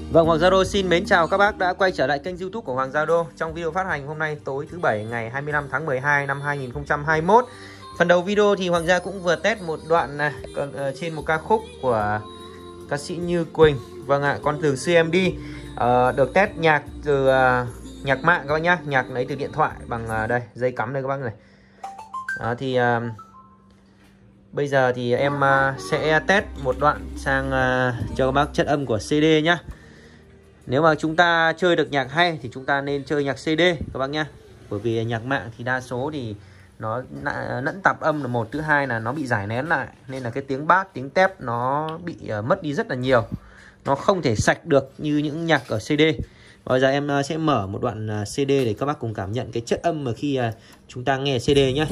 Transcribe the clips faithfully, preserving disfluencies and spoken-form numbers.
Vâng, Hoàng Gia Đô xin mến chào các bác đã quay trở lại kênh YouTube của Hoàng Gia Đô. Trong video phát hành hôm nay tối thứ bảy ngày hai mươi lăm tháng mười hai năm hai nghìn không trăm hai mươi mốt. Phần đầu video thì Hoàng Gia cũng vừa test một đoạn này, còn uh, trên một ca khúc của ca sĩ Như Quỳnh. Vâng ạ, con từ xê em đê uh, được test nhạc từ uh, nhạc mạng các bác nhá, nhạc lấy từ điện thoại bằng uh, đây dây cắm đây các bác này. Đó, thì uh, bây giờ thì em uh, sẽ test một đoạn sang uh, cho các bác chất âm của xê đê nhá. Nếu mà chúng ta chơi được nhạc hay thì chúng ta nên chơi nhạc xê đê các bác nhá. Bởi vì nhạc mạng thì đa số thì nó lẫn tạp âm là một, thứ hai là nó bị giải nén lại, nên là cái tiếng bass, tiếng tép nó bị uh, mất đi rất là nhiều. Nó không thể sạch được như những nhạc ở xê đê. Bây giờ em uh, sẽ mở một đoạn uh, xê đê để các bác cùng cảm nhận cái chất âm mà khi uh, chúng ta nghe xê đê nhé.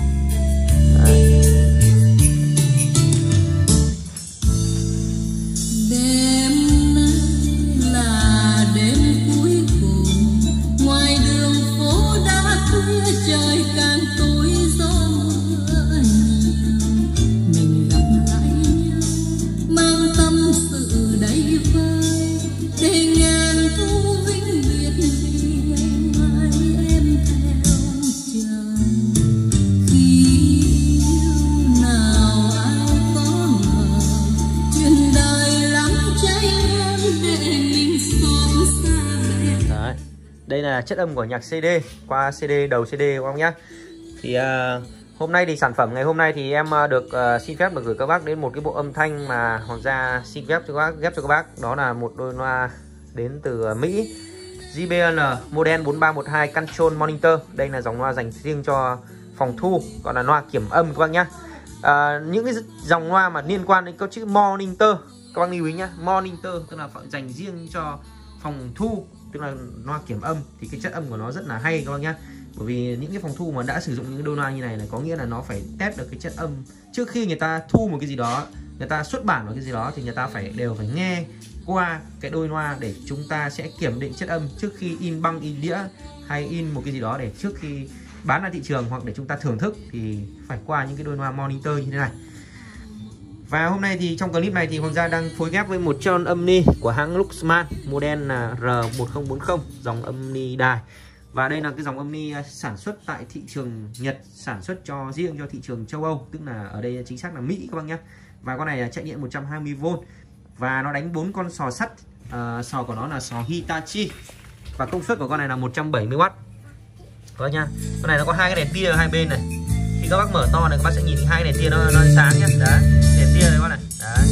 Đây là chất âm của nhạc xê đê qua xê đê, đầu xê đê các bác nhé. Thì uh, hôm nay thì sản phẩm ngày hôm nay thì em uh, được uh, xin phép được gửi các bác đến một cái bộ âm thanh mà Hoàng Gia xin phép cho các bác, ghép cho các bác. Đó là một đôi loa đến từ uh, Mỹ, gi bê lờ model bốn ba một hai Control Monitor. Đây là dòng loa dành riêng cho phòng thu, còn là loa kiểm âm các bác nhé. Uh, những cái dòng loa mà liên quan đến có chữ monitor các bác lưu ý nhé. Monitor tức là dành riêng cho phòng thu, tức là loa kiểm âm, thì cái chất âm của nó rất là hay các bác nhá. Bởi vì những cái phòng thu mà đã sử dụng những đôi loa như này là có nghĩa là nó phải test được cái chất âm trước khi người ta thu một cái gì đó, người ta xuất bản một cái gì đó thì người ta phải đều phải nghe qua cái đôi loa để chúng ta sẽ kiểm định chất âm trước khi in băng, in đĩa hay in một cái gì đó để trước khi bán ra thị trường hoặc để chúng ta thưởng thức thì phải qua những cái đôi loa monitor như thế này. Và hôm nay thì trong clip này thì Hoàng Gia đang phối ghép với một con âm ni của hãng Luxman, model là R một không bốn không, dòng âm ni đài. Và đây là cái dòng âm ni sản xuất tại thị trường Nhật, sản xuất cho riêng cho thị trường châu Âu, tức là ở đây chính xác là Mỹ các bác nhé. Và con này chạy điện một trăm hai mươi vôn và nó đánh bốn con sò sắt, à, sò của nó là sò Hitachi. Và công suất của con này là một trăm bảy mươi oát. Các bác nhá. Con này nó có hai cái đèn tia ở hai bên này. Khi các bác mở to này các bác sẽ nhìn thấy hai đèn tia nó, nó sáng nhá. Đấy, đèn tia này các bác này. Đấy.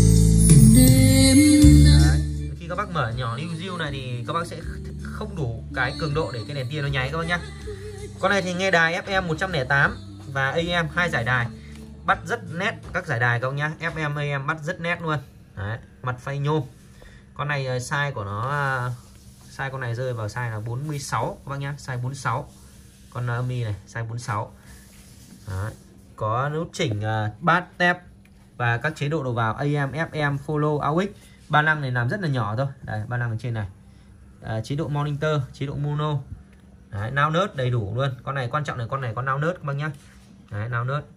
Đấy. Khi các bác mở nhỏ lưu diêu này thì các bác sẽ không đủ cái cường độ để cái đèn tia nó nháy các bác nhá. Con này thì nghe đài ép em một trăm lẻ tám và a em hai giải đài. Bắt rất nét các giải đài các bác nhá. ép em a em bắt rất nét luôn. Đấy, mặt phay nhôm. Con này size của nó, size con này rơi vào size là bốn mươi sáu các bác nhá, size bốn mươi sáu. Con âm ni này size bốn mươi sáu. Đấy. Có nút chỉnh uh, bass, tép và các chế độ đầu vào a em, ép em, follow, a u ích. Ba năng này làm rất là nhỏ thôi. Đây, ba năng ở trên này. À, chế độ monitor, chế độ mono. Đấy, nao nớt đầy đủ luôn. Con này quan trọng là con này có nao nớt các bác nhá. Đấy, nao nớt.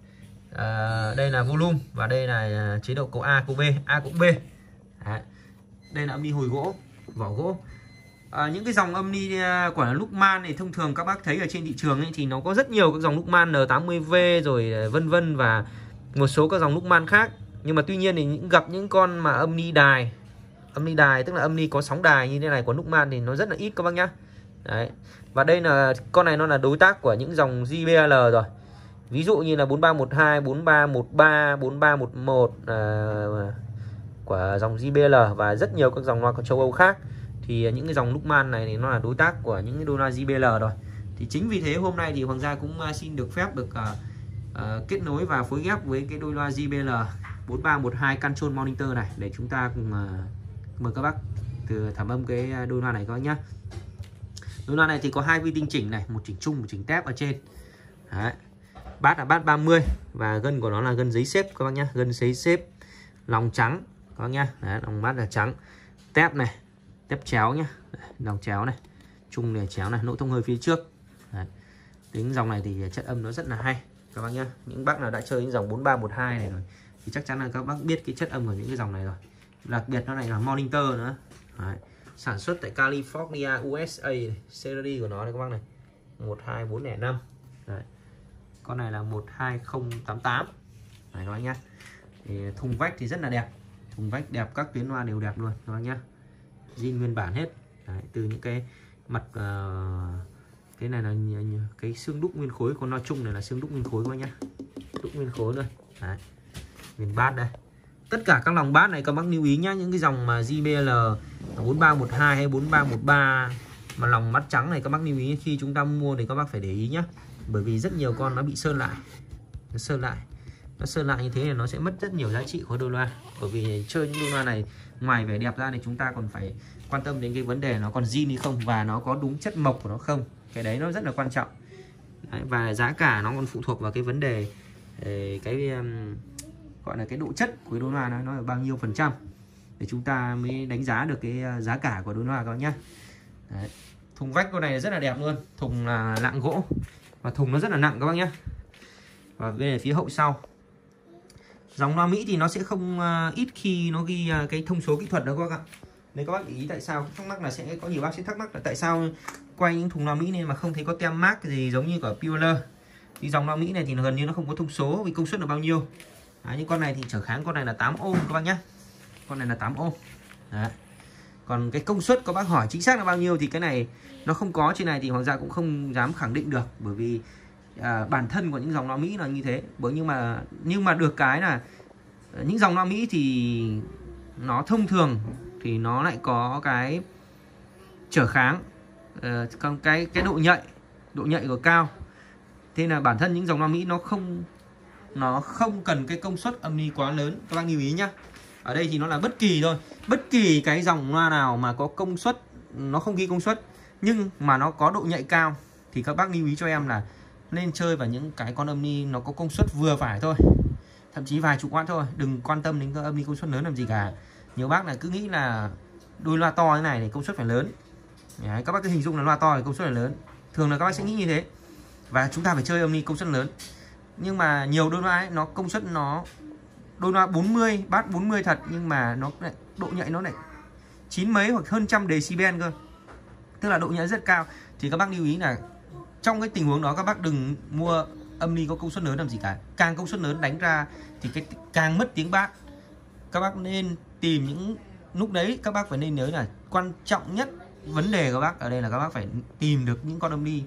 À, đây là volume và đây là chế độ cầu A, cầu B, A cũng B. Đấy. Đây là âm ni hồi gỗ, vỏ gỗ. À, những cái dòng âm ni của Luxman này thông thường các bác thấy ở trên thị trường ấy, thì nó có rất nhiều các dòng Luxman N tám mươi V rồi vân vân và một số các dòng Luxman khác. Nhưng mà tuy nhiên thì những gặp những con mà âm ni đài, âm ni đài tức là âm ni có sóng đài như thế này của Luxman thì nó rất là ít các bác nhá. Đấy. Và đây là con này nó là đối tác của những dòng gi bê lờ rồi. Ví dụ như là bốn ba một hai, bốn ba một ba, bốn ba một một uh, của dòng gi bê lờ và rất nhiều các dòng loa của châu Âu khác. Thì những cái dòng Luxman này thì nó là đối tác của những cái đôi loa gi bê lờ rồi. Thì chính vì thế hôm nay thì Hoàng Gia cũng xin được phép được uh, uh, kết nối và phối ghép với cái đôi loa gi bê lờ bốn ba một hai Control Monitor này để chúng ta cùng uh, mời các bác từ thẩm âm cái đôi loa này các bác nhá. Đôi loa này thì có hai vi tinh chỉnh này, một chỉnh chung, một chỉnh tép ở trên. Đấy. Bass là bass ba mươi và gân của nó là gân giấy xếp các bác nhá, gân giấy xếp, lòng trắng các bác nhá. Đấy, lòng bass là trắng. Tép này, tép chéo nhá, lòng chéo này, chung này chéo này, nỗ thông hơi phía trước. Đấy. Tính dòng này thì chất âm nó rất là hay các bác nhá. Những bác nào đã chơi những dòng bốn ba một hai này rồi thì chắc chắn là các bác biết cái chất âm của những cái dòng này rồi. Đặc biệt nó này là monitor nữa. Đấy. Sản xuất tại California, u ét a. Series của nó này các bác này, một hai bốn không năm. Đấy. Con này là một hai không tám tám. Đấy các bác nhá. Thì thùng vách thì rất là đẹp. Thùng vách đẹp, các tuyến loa đều đẹp luôn các bác nhá. Zin nguyên bản hết. Đấy, từ những cái mặt uh, cái này là cái xương đúc nguyên khối, con loa chung này là xương đúc nguyên khối các bác nhá. Đúc nguyên khối luôn. Đấy. Viền bát đây. Tất cả các lòng bát này các bác lưu ý nhá, những cái dòng mà gi bê lờ bốn ba một hai hay bốn ba một ba mà lòng bát trắng này các bác lưu ý khi chúng ta mua thì các bác phải để ý nhá. Bởi vì rất nhiều con nó bị sơn lại. Nó sơn lại. Nó sơn lại như thế thì nó sẽ mất rất nhiều giá trị của đôi loa. Bởi vì chơi những đôi loa này ngoài vẻ đẹp ra thì chúng ta còn phải quan tâm đến cái vấn đề nó còn zin hay không và nó có đúng chất mộc của nó không. Cái đấy nó rất là quan trọng. Đấy, và giá cả nó còn phụ thuộc vào cái vấn đề cái um, gọi là cái độ chất của đôi loa nó, nó là bao nhiêu phần trăm để chúng ta mới đánh giá được cái giá cả của đôi loa các bác nhá. Đấy. Thùng vách con này rất là đẹp luôn, thùng là lạng gỗ và thùng nó rất là nặng các bác nhá. Và về phía hậu sau, dòng loa Mỹ thì nó sẽ không uh, ít khi nó ghi uh, cái thông số kỹ thuật đó các bác ạ. Nên các bác để ý tại sao thắc mắc là sẽ có nhiều bác sẽ thắc mắc là tại sao quay những thùng loa Mỹ này mà không thấy có tem mác gì giống như của Peeler. Thì dòng loa Mỹ này thì gần như nó không có thông số vì công suất là bao nhiêu. Đấy, những con này thì trở kháng, con này là tám ohm các bác nhé. Con này là tám ohm. Đấy. Còn cái công suất các bác hỏi chính xác là bao nhiêu thì cái này nó không có trên này thì Hoàng Gia cũng không dám khẳng định được. Bởi vì à, bản thân của những dòng loa Mỹ là như thế. Bởi nhưng mà nhưng mà được cái là những dòng loa Mỹ thì nó thông thường thì nó lại có cái trở kháng, uh, cái cái độ nhạy, độ nhạy của cao. Thế là bản thân những dòng loa Mỹ nó không nó không cần cái công suất âm ly quá lớn, các bác lưu ý nhá. Ở đây thì nó là bất kỳ thôi, bất kỳ cái dòng loa nào mà có công suất, nó không ghi công suất nhưng mà nó có độ nhạy cao thì các bác lưu ý cho em là nên chơi vào những cái con âm ly nó có công suất vừa phải thôi, thậm chí vài chục watt thôi, đừng quan tâm đến các âm ly công suất lớn làm gì cả. Nhiều bác là cứ nghĩ là đôi loa to thế này thì công suất phải lớn. Đấy, các bác cứ hình dung là loa to thì công suất là lớn, thường là các bác sẽ nghĩ như thế và chúng ta phải chơi âm ly công suất lớn. Nhưng mà nhiều đôi loa ấy, nó công suất nó đôi loa bốn mươi, bass bốn mươi thật nhưng mà nó lại độ nhạy nó lại chín mấy hoặc hơn trăm decibel cơ, tức là độ nhạy rất cao. Thì các bác lưu ý là trong cái tình huống đó các bác đừng mua âm ly có công suất lớn làm gì cả. Càng công suất lớn đánh ra thì cái càng mất tiếng bass. Các bác nên tìm những lúc đấy các bác phải nên nhớ là quan trọng nhất vấn đề của các bác ở đây là các bác phải tìm được những con âm ly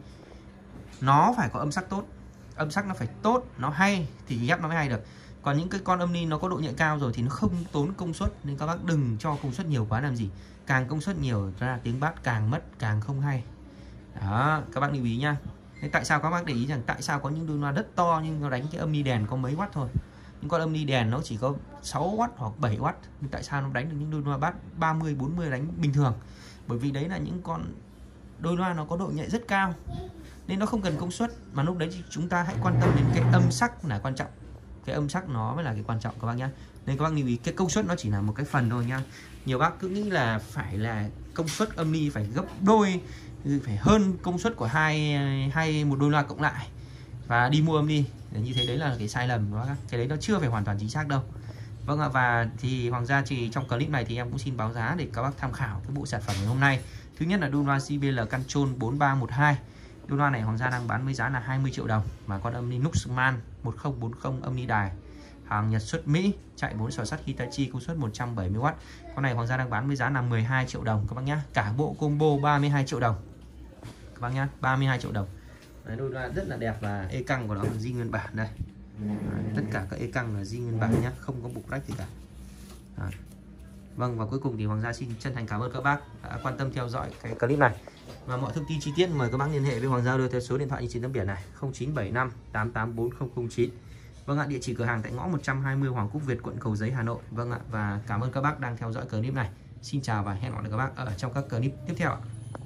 nó phải có âm sắc tốt, âm sắc nó phải tốt, nó hay thì ghép nó mới hay được. Còn những cái con âm ly nó có độ nhạy cao rồi thì nó không tốn công suất, nên các bác đừng cho công suất nhiều quá làm gì. Càng công suất nhiều ra tiếng bass càng mất, càng không hay. Đó, các bác lưu ý nhá. Thế tại sao các bác để ý rằng tại sao có những đôi loa rất to nhưng nó đánh cái âm ly đèn có mấy watt thôi. Những con âm ly đèn nó chỉ có sáu watt hoặc bảy watt, nhưng tại sao nó đánh được những đôi loa bass ba mươi bốn mươi đánh bình thường? Bởi vì đấy là những con đôi loa nó có độ nhạy rất cao nên nó không cần công suất, mà lúc đấy thì chúng ta hãy quan tâm đến cái âm sắc là quan trọng. Cái âm sắc nó mới là cái quan trọng các bác nhá. Nên các bác lưu ý cái công suất nó chỉ là một cái phần thôi nhá. Nhiều bác cứ nghĩ là phải là công suất âm ly phải gấp đôi, phải hơn công suất của hai hai một đôi loa cộng lại và đi mua âm ly. Như thế đấy là cái sai lầm đó. Cái đấy nó chưa phải hoàn toàn chính xác đâu. Vâng ạ, và thì Hoàng Gia chỉ trong clip này thì em cũng xin báo giá để các bác tham khảo cái bộ sản phẩm ngày hôm nay. Thứ nhất là đôi loa gi bê lờ Control bốn ba một hai. Đôi loa này Hoàng Gia đang bán với giá là hai mươi triệu đồng. Và con âm ly Nuxman một không bốn không âm ly đài hàng Nhật xuất Mỹ, chạy bốn sò sắt Hitachi công suất một trăm bảy mươi watt. Con này Hoàng Gia đang bán với giá là mười hai triệu đồng các bác nhá. Cả bộ combo ba mươi hai triệu đồng các bác nhá, ba mươi hai triệu đồng. Đấy, đôi loa rất là đẹp và e căng của nó là zin nguyên bản đây. Đấy, tất cả các e căng là zin nguyên bản nhá, không có bục rách gì cả. Đấy. Vâng, và cuối cùng thì Hoàng Gia xin chân thành cảm ơn các bác đã quan tâm theo dõi cái clip này. Và mọi thông tin chi tiết mời các bác liên hệ với Hoàng Gia đưa theo số điện thoại như trên tấm biển này không chín bảy năm tám tám bốn không không chín. Vâng ạ, địa chỉ cửa hàng tại ngõ một trăm hai mươi Hoàng Quốc Việt, quận Cầu Giấy, Hà Nội. Vâng ạ, và cảm ơn các bác đang theo dõi clip này. Xin chào và hẹn gặp lại các bác ở trong các clip tiếp theo ạ.